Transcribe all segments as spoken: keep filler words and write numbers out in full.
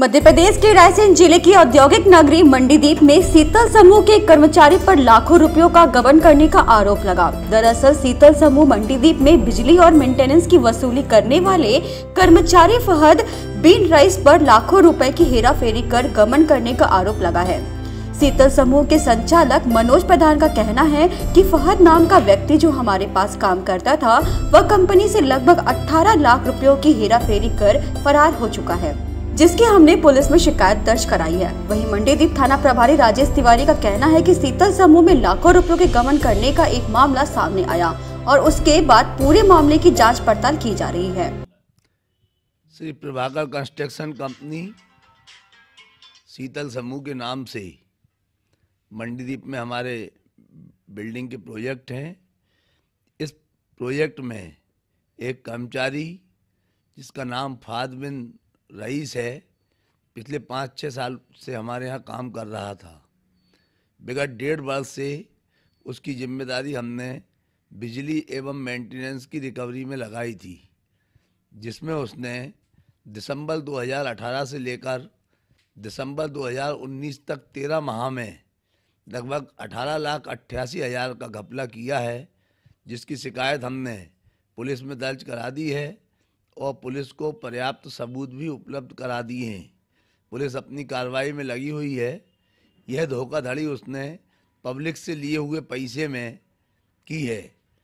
मध्य प्रदेश के रायसेन जिले की औद्योगिक नगरी मंडीदीप में शीतल समूह के कर्मचारी पर लाखों रुपयों का गबन करने का आरोप लगा। दरअसल शीतल समूह मंडीदीप में बिजली और मेंटेनेंस की वसूली करने वाले कर्मचारी फहद बिन रईस पर लाखों रुपए की हेराफेरी कर गबन करने का आरोप लगा है। शीतल समूह के संचालक मनोज प्रधान का कहना है कि फहद नाम का व्यक्ति जो हमारे पास काम करता था, वह कंपनी से लगभग अठारह लाख रुपयों की हेराफेरी कर फरार हो चुका है, जिसकी हमने पुलिस में शिकायत दर्ज कराई है। वहीं मंडीदीप थाना प्रभारी राजेश तिवारी का कहना है कि शीतल समूह में लाखों रुपयों के गबन करने का एक मामला सामने आया और उसके बाद पूरे मामले की जांच पड़ताल की जा रही है। श्री प्रभाकर कंस्ट्रक्शन कंपनी शीतल समूह के नाम से मंडीदीप में हमारे बिल्डिंग के प्रोजेक्ट हैं। इस प्रोजेक्ट में एक कर्मचारी जिसका नाम फहद बिन रईस है, पिछले पाँच छः साल से हमारे यहाँ काम कर रहा था। विगत डेढ़ वर्ष से उसकी जिम्मेदारी हमने बिजली एवं मेंटेनेंस की रिकवरी में लगाई थी, जिसमें उसने दिसंबर दो हज़ार अठारह से लेकर दिसंबर दो हज़ार उन्नीस तक तेरह माह में लगभग अठारह लाख अट्ठासी हज़ार का घपला किया है, जिसकी शिकायत हमने पुलिस में दर्ज करा दी है और पुलिस को पर्याप्त सबूत भी उपलब्ध करा दिए हैं। पुलिस अपनी कार्रवाई में लगी हुई है। यह धोखाधड़ी उसने पब्लिक से लिए हुए पैसे में की है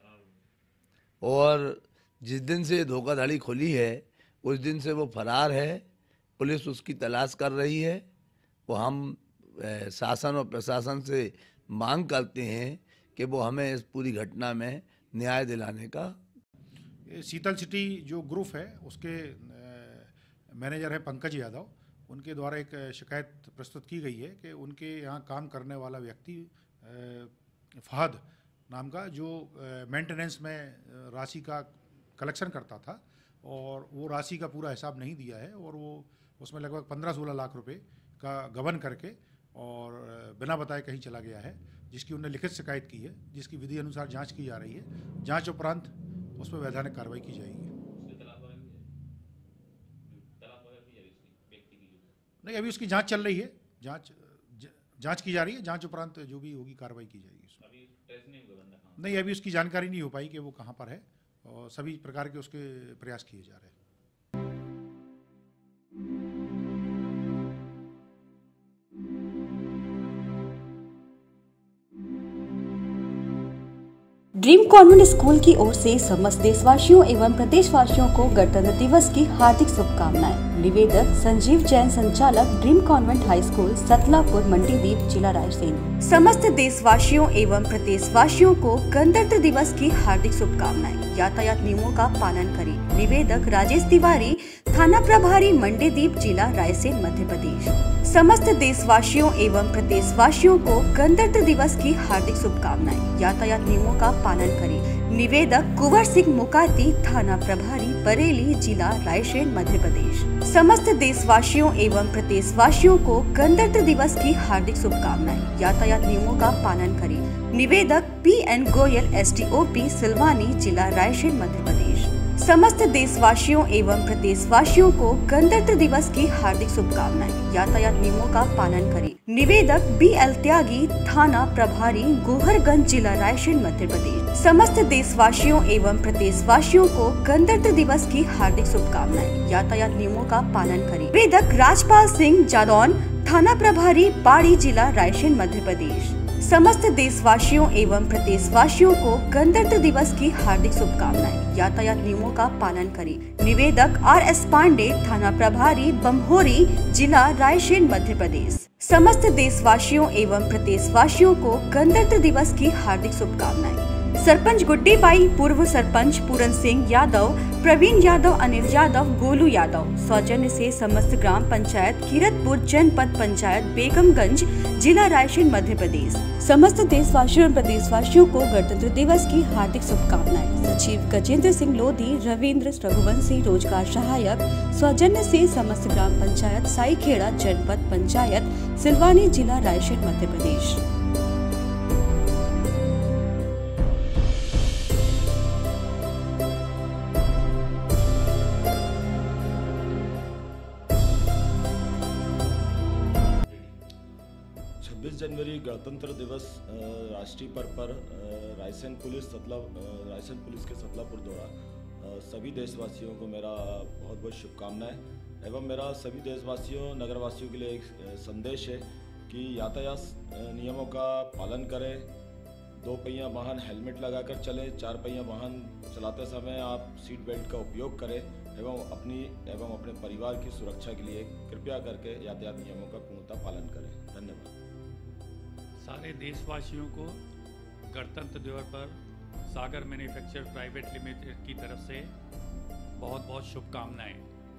और जिस दिन से धोखाधड़ी खुली है उस दिन से वो फरार है। पुलिस उसकी तलाश कर रही है। वो हम ए, शासन और प्रशासन से मांग करते हैं कि वो हमें इस पूरी घटना में न्याय दिलाने का। शीतल सिटी जो ग्रुप है उसके मैनेजर है पंकज यादव, उनके द्वारा एक शिकायत प्रस्तुत की गई है कि उनके यहाँ काम करने वाला व्यक्ति फहद नाम का जो मेंटेनेंस में राशि का कलेक्शन करता था और वो राशि का पूरा हिसाब नहीं दिया है और वो उसमें लगभग पंद्रह सोलह लाख रुपए का गबन करके और बिना बताए कहीं चला गया है, जिसकी उन्होंने लिखित शिकायत की है, जिसकी विधि अनुसार जाँच की जा रही है। जाँच उपरांत उस पर वैधानिक कार्रवाई की जाएगी। नहीं, अभी उसकी जांच चल रही है, जांच जांच की जा रही है। जांच उपरांत जो भी होगी कार्रवाई की जाएगी। अभी ट्रेस नहीं होगा बंदा? नहीं, अभी उसकी जानकारी नहीं हो पाई कि वो कहां पर है और सभी प्रकार के उसके प्रयास किए जा रहे हैं। ड्रीम कॉन्वेंट स्कूल की ओर से समस्त देशवासियों एवं प्रदेशवासियों को गणतंत्र दिवस की हार्दिक शुभकामनाएं। निवेदक संजीव जैन, संचालक dream convent high school, Satlapur, Mandideep, जिला रायसेन। समस्त देशवासियों एवं प्रदेशवासियों को गणतंत्र दिवस की हार्दिक शुभकामनाएं। यातायात नियमों का पालन करें। निवेदक राजेश तिवारी, थाना प्रभारी, मंडीदीप, जिला रायसेन, मध्य प्रदेश। समस्त देशवासियों एवं प्रदेशवासियों को गणतंत्र दिवस की हार्दिक शुभकामनाएं। यातायात नियमों का पालन करें। निवेदक कुंवर सिंह मुकाती, थाना प्रभारी, बरेली, जिला रायसेन, मध्य प्रदेश। समस्त देशवासियों एवं प्रदेशवासियों को गणतंत्र दिवस की हार्दिक शुभकामनाएं। यातायात नियमों का पालन करें। निवेदक P N Goyal, S D O P, Silwani, जिला रायसेन, मध्य प्रदेश। समस्त देशवासियों एवं प्रदेशवासियों को गणतंत्र दिवस की हार्दिक शुभकामनाएं। यातायात नियमों का पालन करें। निवेदक बी एल त्यागी, थाना प्रभारी, गोहरगंज, जिला रायसेन, मध्य प्रदेश। समस्त देशवासियों एवं प्रदेशवासियों को गणतंत्र दिवस की हार्दिक शुभकामनाएं। यातायात नियमों का पालन करें। निवेदक राजपाल सिंह जादौन, थाना प्रभारी, पाड़ी, जिला रायसेन, मध्य प्रदेश। समस्त देशवासियों एवं प्रदेशवासियों को गणतंत्र दिवस की हार्दिक शुभकामनाएं। यातायात नियमों का पालन करें। निवेदक आर एस पांडे, थाना प्रभारी, बम्होरी, जिला रायसेन, मध्य प्रदेश। समस्त देशवासियों एवं प्रदेशवासियों को गणतंत्र दिवस की हार्दिक शुभकामनाएं। सरपंच गुड्डी बाई, पूर्व सरपंच पूरन सिंह यादव, प्रवीण यादव, अनिल यादव, गोलू यादव सौजन्य से समस्त ग्राम पंचायत किरतपुर, जनपद पंचायत बेगमगंज, जिला रायसेन, मध्य प्रदेश। समस्त देशवासियों और प्रदेशवासियों को गणतंत्र दिवस की हार्दिक शुभकामनाएं। सचिव गजेंद्र सिंह लोधी, रविंद्र रघुवंशी, रोजगार सहायक सौजन्य से समस्त ग्राम पंचायत साईखेड़ा, जनपद पंचायत सिलवानी, जिला रायसेन, मध्य प्रदेश। जनवरी गणतंत्र दिवस अ, राष्ट्रीय पर्व पर अ, रायसेन पुलिस सतला अ, रायसेन पुलिस के सतलापुर द्वारा अ, सभी देशवासियों को मेरा बहुत बहुत शुभकामनाएं एवं मेरा सभी देशवासियों नगरवासियों के लिए एक अ, संदेश है कि यातायात अ, नियमों का पालन करें। दो पहिया वाहन हेलमेट लगाकर चलें। चार पहिया वाहन चलाते समय आप सीट बेल्ट का उपयोग करें एवं अपनी एवं अपने परिवार की सुरक्षा के लिए कृपया करके यातायात नियमों का पूर्णतः पालन करें। धन्यवाद। सारे देशवासियों को गणतंत्र दिवस पर सागर मैन्युफैक्चर प्राइवेट लिमिटेड की तरफ से बहुत बहुत शुभकामनाएं।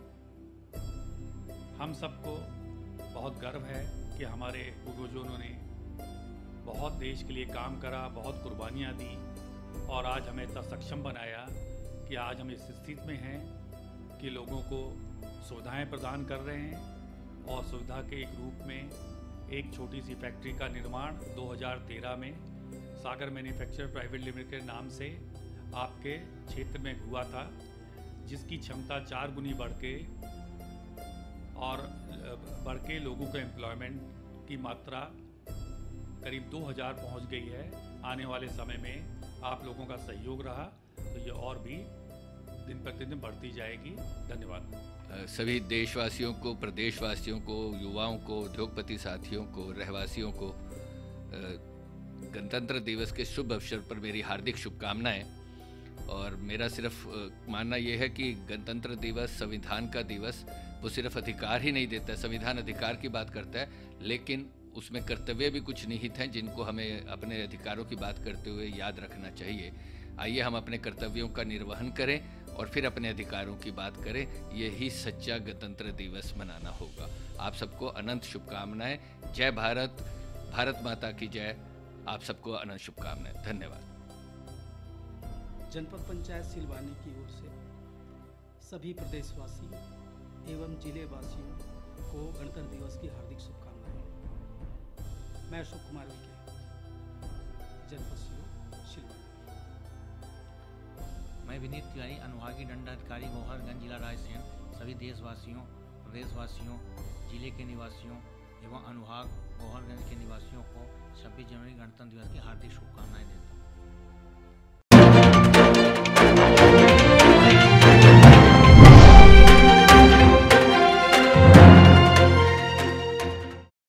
हम सबको बहुत गर्व है कि हमारे पूर्वजों ने बहुत देश के लिए काम करा, बहुत कुर्बानियाँ दी और आज हमें इतना सक्षम बनाया कि आज हम इस स्थिति में हैं कि लोगों को सुविधाएं प्रदान कर रहे हैं। और सुविधा के एक रूप में एक छोटी सी फैक्ट्री का निर्माण दो हज़ार तेरह में सागर मैन्युफैक्चर प्राइवेट लिमिटेड के नाम से आपके क्षेत्र में हुआ था, जिसकी क्षमता चार गुनी बढ़ के और बढ़ के लोगों के एम्प्लॉयमेंट की मात्रा करीब दो हज़ार पहुँच गई है। आने वाले समय में आप लोगों का सहयोग रहा तो ये और भी दिन प्रतिदिन बढ़ती जाएगी। धन्यवाद। सभी देशवासियों को, प्रदेशवासियों को, युवाओं को, उद्योगपति साथियों को, रहवासियों को गणतंत्र दिवस के शुभ अवसर पर मेरी हार्दिक शुभकामनाएं। और मेरा सिर्फ मानना यह है कि गणतंत्र दिवस संविधान का दिवस वो सिर्फ अधिकार ही नहीं देता है। संविधान अधिकार की बात करता है, लेकिन उसमें कर्तव्य भी कुछ निहित हैं जिनको हमें अपने अधिकारों की बात करते हुए याद रखना चाहिए। आइए हम अपने कर्तव्यों का निर्वहन करें और फिर अपने अधिकारों की बात करें। यही सच्चा गणतंत्र दिवस मनाना होगा। आप सबको अनंत शुभकामनाएं। जय भारत, भारत माता की जय। आप सबको अनंत शुभकामनाएं। धन्यवाद। जनपद पंचायत सिलवानी की ओर से सभी प्रदेशवासी एवं जिले वासियों को गणतंत्र दिवस की हार्दिक शुभकामनाएं। मैं अशोक कुमार विके, जनपद सिलवानी। मैं विनीत तिवारी, अनुभागीय दंडाधिकारी गोहरगंज, जिला रायसेन, सभी देशवासियों, प्रदेशवासियों, जिले के निवासियों एवं अनुभाग गोहरगंज के निवासियों को छब्बीस जनवरी गणतंत्र दिवस की हार्दिक शुभकामनाएं देता हूँ।